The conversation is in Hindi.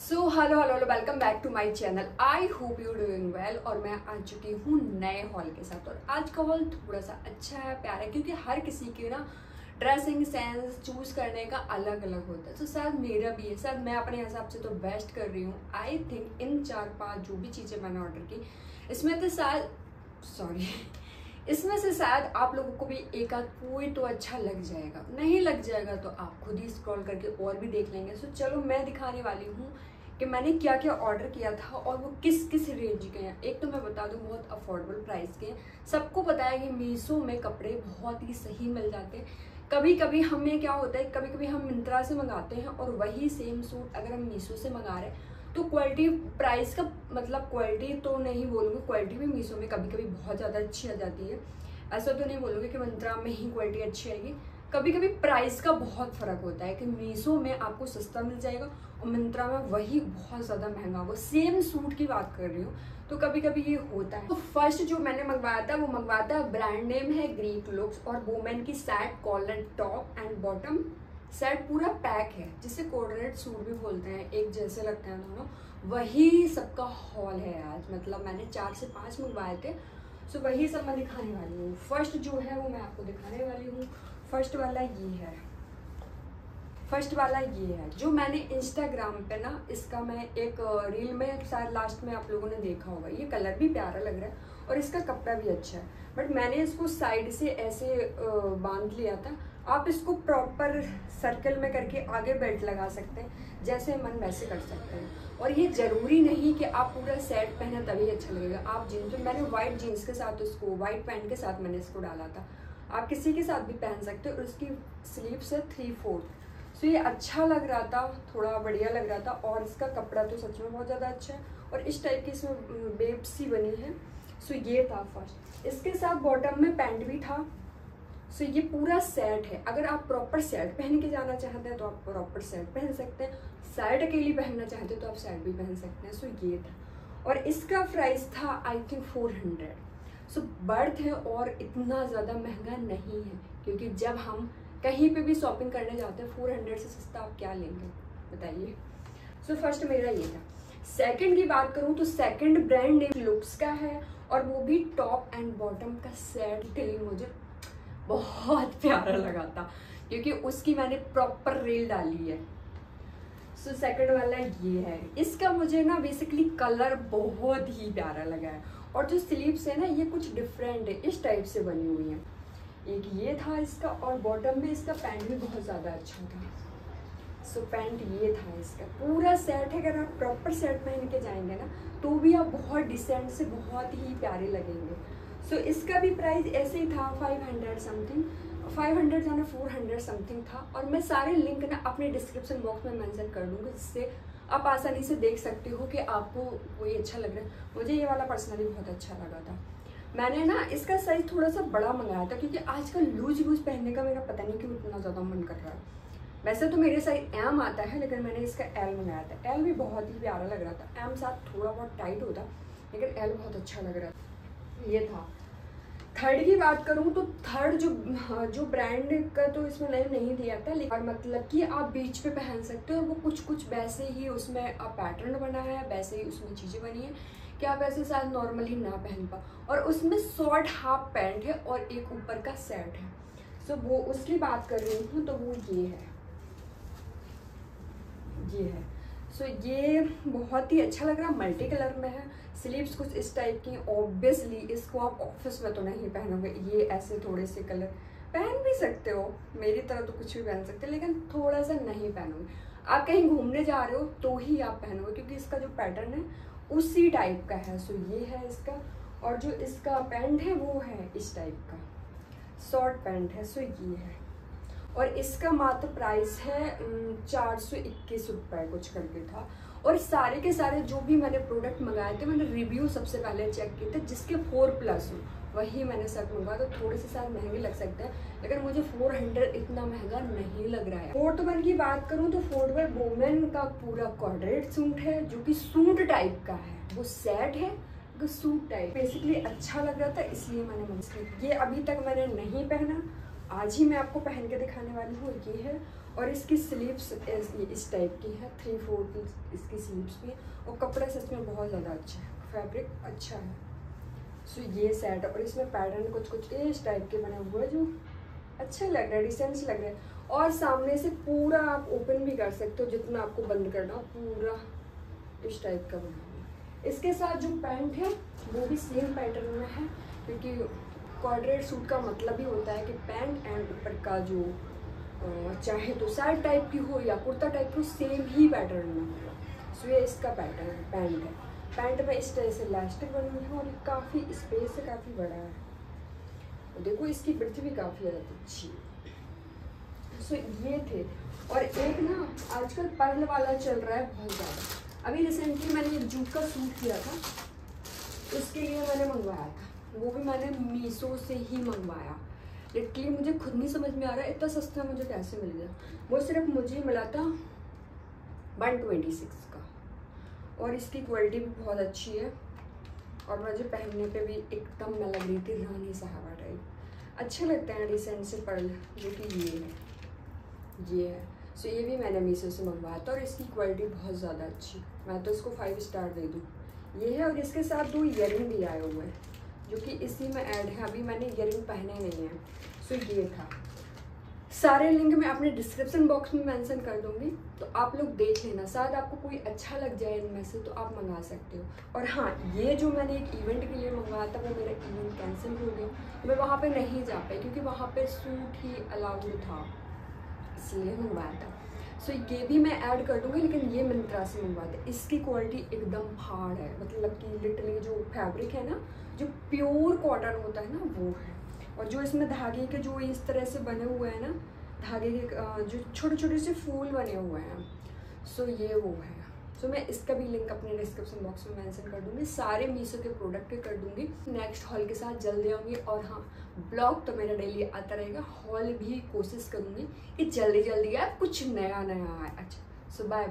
Hello hello welcome back to my channel. I hope you doing well. और मैं आ चुकी हूँ नए हॉल के साथ। और आज का हॉल थोड़ा सा अच्छा है, प्यारा है, क्योंकि हर किसी के ना ड्रेसिंग सेंस चूज करने का अलग अलग होता है। तो शायद मेरा भी है, शायद मैं अपने हिसाब से तो बेस्ट कर रही हूँ। आई थिंक इन 4-5 जो भी चीज़ें मैंने ऑर्डर की इसमें तो इसमें से शायद आप लोगों को भी एक आध कोई तो अच्छा लग जाएगा। नहीं लग जाएगा तो आप खुद ही स्क्रॉल करके और भी देख लेंगे। सो चलो मैं दिखाने वाली हूँ कि मैंने क्या क्या ऑर्डर किया था और वो किस किस रेंज के हैं। एक तो मैं बता दूँ बहुत अफोर्डेबल प्राइस के हैं। सबको पता है कि मीशो में कपड़े बहुत ही सही मिल जाते हैं। कभी कभी हमें क्या होता है, कभी कभी हम मिंत्रा से मंगाते हैं और वही सेम सूट अगर हम मीशो से मंगा रहे हैं तो क्वालिटी प्राइस का मतलब क्वालिटी तो नहीं बोलूँगी, क्वालिटी भी मीशो में कभी कभी बहुत ज़्यादा अच्छी आ जाती है। ऐसा तो नहीं बोलूँगी कि मिंत्रा में ही क्वालिटी अच्छी आएगी। कभी कभी प्राइस का बहुत फ़र्क होता है कि मीशो में आपको सस्ता मिल जाएगा और मिंत्रा में वही बहुत ज़्यादा महंगा होगा। सेम सूट की बात कर रही हूँ, तो कभी कभी ये होता है। तो फर्स्ट जो मैंने मंगवाया था वो मंगवाया था, ब्रांड नेम है ग्रीक लुक्स और वुमेन की set collar top and bottom set पूरा पैक है, जिसे कोऑर्डिनेट सूट भी बोलते हैं, एक जैसे लगते हैं दोनों। वही सबका हॉल है आज। मतलब मैंने 4 से 5 मंगवाए थे, सो वही सब मैं दिखाने वाली हूँ। फर्स्ट जो है वो मैं आपको दिखाने वाली हूँ। फर्स्ट वाला ये है जो मैंने इंस्टाग्राम पे ना, इसका मैं एक रील में शायद लास्ट में आप लोगों ने देखा होगा। ये कलर भी प्यारा लग रहा है और इसका कपड़ा भी अच्छा है, बट मैंने इसको साइड से ऐसे बांध लिया था। आप इसको प्रॉपर सर्कल में करके आगे बेल्ट लगा सकते हैं, जैसे मन वैसे कर सकते हैं। और ये ज़रूरी नहीं कि आप पूरा सेट पहने तभी अच्छा लगेगा। आप जीन्स, मैंने वाइट जीन्स के साथ इसको, वाइट पैंट के साथ मैंने इसको डाला था, आप किसी के साथ भी पहन सकते हो। और उसकी स्लीव्स है 3/4। सो ये अच्छा लग रहा था, थोड़ा बढ़िया लग रहा था। और इसका कपड़ा तो सच में बहुत ज़्यादा अच्छा है और इस टाइप की इसमें बेब सी बनी है। सो ये था फर्स्ट। इसके साथ बॉटम में पैंट भी था। सो ये पूरा सेट है। अगर आप प्रॉपर सेट पहन के जाना चाहते हैं तो आप प्रॉपर सेट पहन सकते हैं, सेट अकेली पहनना चाहते हैं तो आप सेट भी पहन सकते हैं। सो ये था और इसका प्राइस था आई थिंक 400। सो बर्थ है और इतना ज़्यादा महंगा नहीं है, क्योंकि जब हम कहीं पे भी शॉपिंग करने जाते हैं 400 से सस्ता आप क्या लेंगे बताइए। सो फर्स्ट मेरा ये था। सेकंड की बात करूँ तो सेकंड ब्रांड नेम लुक्स का है और वो भी टॉप एंड बॉटम का सेट। डिटेलिंग मुझे बहुत प्यारा लगा था क्योंकि उसकी मैंने प्रॉपर रील डाली है। सो सेकंड वाला ये है। इसका मुझे ना बेसिकली कलर बहुत ही प्यारा लगा है और जो स्लीव्स है ना ये कुछ डिफरेंट है, इस टाइप से बनी हुई है। एक ये था इसका और बॉटम में इसका पैंट भी बहुत ज़्यादा अच्छा था। सो पैंट ये था इसका। पूरा सेट है, अगर आप प्रॉपर सेट पहन के जाएंगे ना तो भी आप बहुत डिसेंट से बहुत ही प्यारे लगेंगे। सो इसका भी प्राइस ऐसे ही था 500 समथिंग, 500 जाना 400 समथिंग था। और मैं सारे लिंक ना अपने डिस्क्रिप्शन बॉक्स में मेंशन कर दूँगी, जिससे आप आसानी से देख सकते हो कि आपको कोई अच्छा लग रहा है। मुझे ये वाला पर्सनली बहुत अच्छा लगा था। मैंने ना इसका साइज थोड़ा सा बड़ा मंगाया था क्योंकि आजकल लूज पहनने का मेरा पता नहीं क्यों इतना ज़्यादा मन कर रहा है। वैसे तो मेरे साइज एम आता है, लेकिन मैंने इसका एल मंगाया था। एल भी बहुत ही प्यारा लग रहा था। एम साथ थोड़ा बहुत टाइट होता, लेकिन एल बहुत अच्छा लग रहा था। ये था। थर्ड की बात करूँ तो थर्ड जो ब्रांड का तो इसमें नेम नहीं दिया था, लेकिन मतलब कि आप बीच पे पहन सकते हो। वो कुछ वैसे ही उसमें पैटर्न बना है, वैसे ही उसमें चीज़ें बनी है कि आप ऐसे शायद नॉर्मली ना पहन पाओ। और उसमें शॉर्ट हाफ पैंट है और एक ऊपर का सेट है। सो वो उसकी बात कर रही हूँ तो वो ये है। सो ये बहुत ही अच्छा लग रहा है, मल्टी कलर में है। स्लीव्स कुछ इस टाइप की। ऑब्वियसली इसको आप ऑफिस में तो नहीं पहनोगे, ये ऐसे थोड़े से कलर पहन भी सकते हो, मेरी तरह तो कुछ भी पहन सकते हो, लेकिन थोड़ा सा नहीं पहनोगे। आप कहीं घूमने जा रहे हो तो ही आप पहनोगे, क्योंकि इसका जो पैटर्न है उसी टाइप का है। सो ये है इसका। और जो इसका पैंट है वो है इस टाइप का, शॉर्ट पैंट है। सो ये है और इसका मात्र प्राइस है 421 रुपये कुछ करके था। और सारे के सारे जो भी मैंने प्रोडक्ट मंगाए थे, मैंने रिव्यू सबसे पहले चेक किए थे, जिसके 4+ हो वही मैंने सब मंगवाया। तो थोड़े से शायद महंगे लग सकते हैं, लेकिन मुझे 400 इतना महंगा नहीं लग रहा है। फोर्थ वन की बात करूँ तो फोर्थ वन वुमेन का पूरा कॉर्पोरेट सूट है, जो कि सूट टाइप का है। वो सेट है, सूट टाइप। बेसिकली अच्छा लग रहा था इसलिए मैंने मंगाया। ये अभी तक मैंने नहीं पहना, आज ही मैं आपको पहन के दिखाने वाली हूँ। ये है और इसकी स्लीव्स इस टाइप की है, 3/4 इसकी स्लीव्स भी है। और कपड़ा सच में बहुत ज़्यादा अच्छा है, फैब्रिक अच्छा है। सो ये सेट, और इसमें पैटर्न कुछ कुछ इस टाइप के बने हुए जो अच्छा लग रहा है, डिसेंट लग रहा है। और सामने से पूरा आप ओपन भी कर सकते हो, जितना आपको बंद करना हो, पूरा इस टाइप का बना हुआ है। इसके साथ जो पैंट है वो भी सेम पैटर्न में है, क्योंकि क्वाड्रेट सूट का मतलब ही होता है कि पैंट एंड ऊपर का जो चाहे तो साइड टाइप की हो या कुर्ता टाइप की हो, सेम ही पैटर्न में होगा। सो ये इसका पैटर्न है, पैंट है। पैंट में इस तरह से इलास्टिक बनी हुई है और काफ़ी स्पेस है, काफ़ी बड़ा है। और देखो इसकी ब्रिथ भी काफ़ी ज़्यादा अच्छी है। सो ये थे। और एक ना आजकल पर्ल वाला चल रहा है बहुत ज़्यादा। अभी रिसेंटली मैंने एक जूट का सूट किया था, उसके लिए मैंने मंगवाया था, वो भी मैंने मीशो से ही मंगवाया। लिटरली मुझे खुद नहीं समझ में आ रहा है इतना सस्ता मुझे कैसे मिल गया। वो सिर्फ मुझे मिला था 126 का, और इसकी क्वालिटी भी बहुत अच्छी है। और मुझे पहनने पे भी एकदम मैं लग रही थी रानी साहबा टाइप। अच्छे लगते हैं डिसेंट से पर्ल, जो कि ये है। सो ये भी मैंने मीशो से मंगवाया था, और इसकी क्वालिटी बहुत ज़्यादा अच्छी, मैं तो इसको 5 स्टार दे दूँ। ये है, और इसके साथ 2 ईयरिंग भी आए हुए हैं, जो कि इसी में ऐड है। अभी मैंने ईयरिंग पहने नहीं हैं। सो ये था। सारे लिंक मैं अपने डिस्क्रिप्शन बॉक्स में मेंशन कर दूंगी, तो आप लोग देख लेना, शायद आपको कोई अच्छा लग जाए इनमें से, तो आप मंगा सकते हो। और हाँ, ये जो मैंने एक इवेंट के लिए मंगवाया था, वो मेरा इवेंट कैंसिल हो गया, मैं वहाँ पे नहीं जा पाई, क्योंकि वहाँ पे सूट ही अलाउड था, इसलिए मंगवाया था। सो ये भी मैं ऐड कर दूँगी, लेकिन ये मिंत्रा से मंगवाते हैं। इसकी क्वालिटी एकदम हार्ड है, मतलब कि लिटरली जो फैब्रिक है ना, जो प्योर कॉटन होता है ना, वो है। और जो इसमें धागे के जो इस तरह से बने हुए हैं ना, धागे के जो छोटे छोटे से फूल बने हुए हैं, सो ये वो है। सो मैं इसका भी लिंक अपने डिस्क्रिप्शन बॉक्स में मेंशन कर दूंगी। सारे मीशो के प्रोडक्ट के कर दूंगी। नेक्स्ट हॉल के साथ जल्दी आऊँगी। और हाँ, ब्लॉग तो मेरा डेली आता रहेगा, हॉल भी कोशिश करूँगी कि जल्दी जल्दी आए, कुछ नया नया आए। अच्छा, सो बाय।